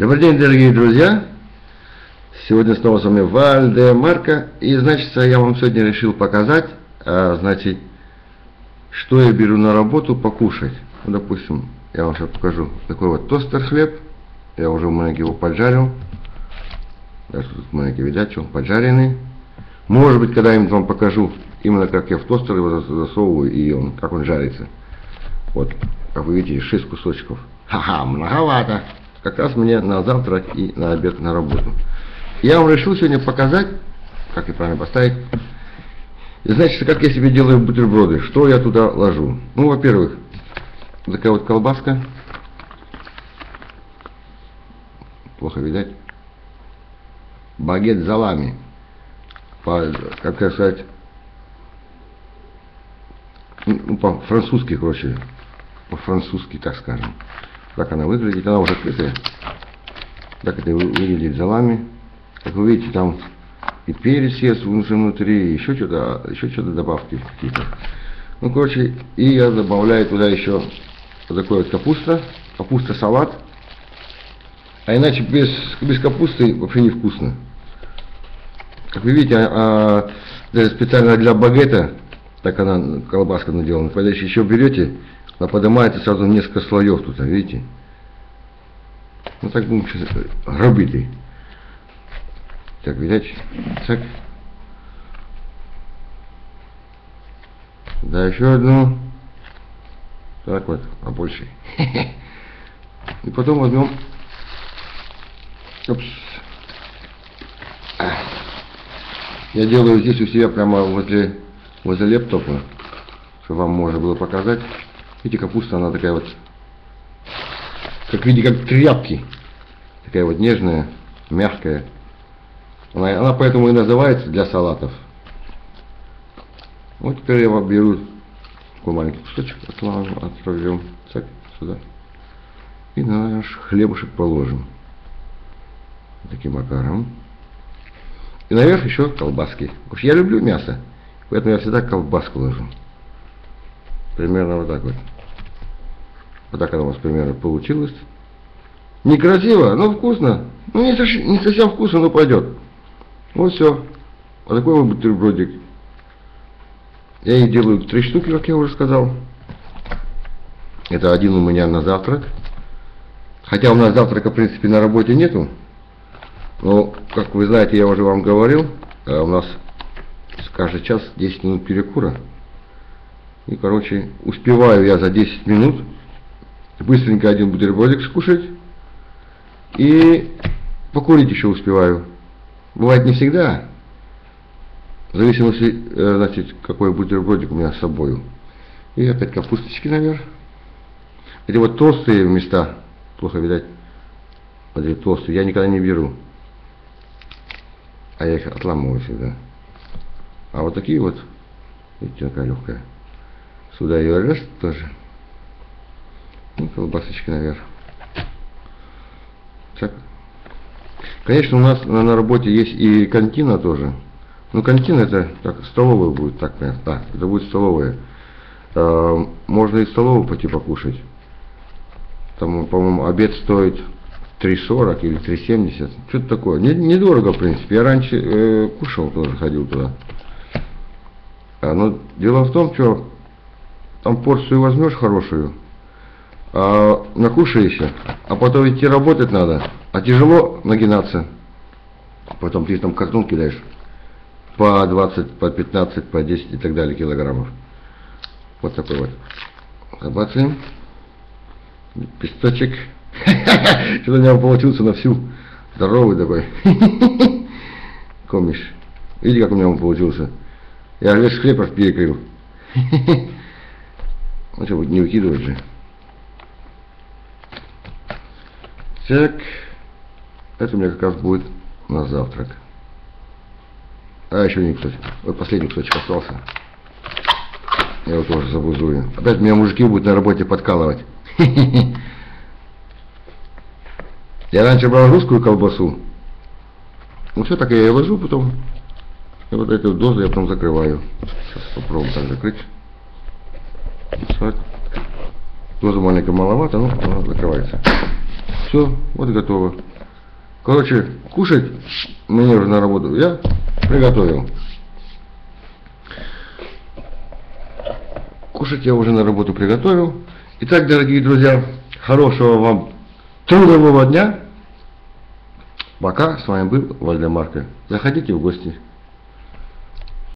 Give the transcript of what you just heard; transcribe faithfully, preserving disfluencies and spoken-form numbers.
Добрый день, дорогие друзья! Сегодня снова с вами Вальдемарко. И, значит, я вам сегодня решил показать, а, значит, что я беру на работу покушать. Ну, допустим, я вам сейчас покажу такой вот тостер хлеб. Я уже маленький его поджарил. Даже тут маленький, видать, он поджаренный. Может быть, когда-нибудь вам покажу, именно как я в тостер его засовываю и он, как он жарится. Вот, как вы видите, шесть кусочков. Ха-ха, многовато. Как раз мне на завтрак и на обед на работу. Я вам решил сегодня показать, как и правильно поставить. И значит, как я себе делаю бутерброды, что я туда ложу. Ну, во-первых, такая вот колбаска. Плохо видать. Багет залами. По, как сказать, ну, по-французски, короче. По-французски, так скажем. Так она выглядит, она уже открытая. Так это выглядит залами. Как вы видите, там и перец есть внутри, и еще что-то, еще что-то добавки какие-то. Ну, короче, и я добавляю туда еще вот такой вот капуста, капуста-салат. А иначе без, без капусты вообще невкусно. Как вы видите, а, а, специально для багета, так она, колбаска наделана. Когда еще берете, она поднимается сразу несколько слоев тут, видите? Ну так будем сейчас гробить. Так, видать, так. Да, еще одну. Так вот, побольше. И потом возьмем. Опс. Я делаю здесь у себя прямо возле, возле лэптопа, чтобы вам можно было показать. Видите, капуста, она такая вот, как видите, как тряпки. Такая вот нежная, мягкая. Она, она поэтому и называется для салатов. Вот теперь я вам беру такой маленький кусочек, отправим так, сюда. И наш хлебушек положим. Таким макаром. И наверх еще колбаски. Потому что я люблю мясо. Поэтому я всегда колбаску ложу. Примерно вот так вот. Вот так она у нас примерно получилось. Некрасиво, но вкусно. Ну не совсем, не совсем вкусно, но пойдет. Вот все. Вот такой вот бутербродик. Я их делаю три штуки, как я уже сказал. Это один у меня на завтрак. Хотя у нас завтрака, в принципе, на работе нету. Но, как вы знаете, я уже вам говорил, у нас каждый час десять минут перекура. И, короче, успеваю я за десять минут быстренько один бутербродик скушать. И покурить еще успеваю. Бывает не всегда. В зависимости, значит, какой бутербродик у меня с собой. И опять капусточки наверх. Эти вот толстые места, плохо видать, вот эти толстые, я никогда не беру. А я их отламываю всегда. А вот такие вот, видите, такая легкая. Сюда ее раз тоже. И колбасочки наверх. Так. Конечно, у нас на, на работе есть и кантина тоже. Ну, кантина это так, столовая будет, так, понятно. Да, это будет столовая. А, можно и в столовую пойти покушать. Там, по-моему, обед стоит три сорок или три семьдесят. Что-то такое. Недорого, в принципе. Я раньше э, кушал тоже, ходил туда. А, но дело в том, что там порцию возьмешь хорошую, а накушаешься, а потом идти работать надо. А тяжело нагинаться. Потом ты там картон кидаешь по двадцать, по пятнадцать, по десять и так далее килограммов. Вот такой вот. Забацаем. Песточек. Что-то у меня получился на всю. Здоровый такой. Комиш. Видите, как у меня он получился? Я весь хлеб перекрыл. Ну что, не выкидывать же. Так. Это у меня как раз будет на завтрак. А еще не кусочек. Вот последний кусочек остался. Я его тоже забузую. Опять меня мужики будут на работе подкалывать. Я раньше брал русскую колбасу. Ну все, так я ее ложу потом. И вот эту дозу я потом закрываю. Сейчас попробуем так закрыть. Так. Доза маленькая маловато, но она закрывается. все, вот готово. Короче, кушать мне уже на работу я приготовил. Кушать я уже на работу приготовил. Итак, дорогие друзья, хорошего вам трудового дня. Пока. С вами был Вальдемарко. Заходите в гости.